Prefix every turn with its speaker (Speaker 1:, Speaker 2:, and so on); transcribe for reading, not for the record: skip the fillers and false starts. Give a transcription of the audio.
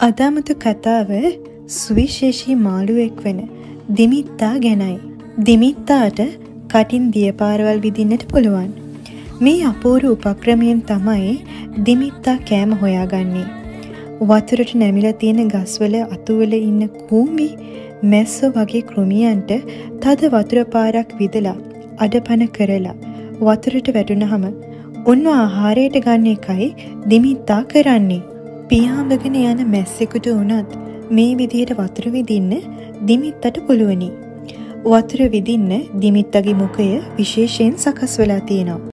Speaker 1: අදාමත කතාව සුවිශේෂී මාළුවෙක් වෙන දිමිත්තා ගැනයි. දිමිත්තාට කටින් දියපාරවල් විදින්නට පුළුවන්. මේ අපූර්ව උපක්‍රමයෙන් තමයි දිමිත්තා කෑම හොයාගන්නේ. වතුරට නැමිලා තියෙන ගස්වල අතුවල ඉන්න කූඹි මැස්සෝ වගේ කෘමියන්ට තද වතුර පාරක් විදලා අඩපණ කරලා වතුරට වැටුනහම උන්ව ආහාරයට ගන්න එකයි දිමිත්තා කරන්නේ. පියාඹගෙන යන මැස්සෙකුට වුණත් මේ විදිහට වතුර විදින්න දිමිත්තට පුළුවනි. වතුර විදින්න දිමිත්තගේ මුඛය විශේෂයෙන් සකස් වෙලා තියෙනවා.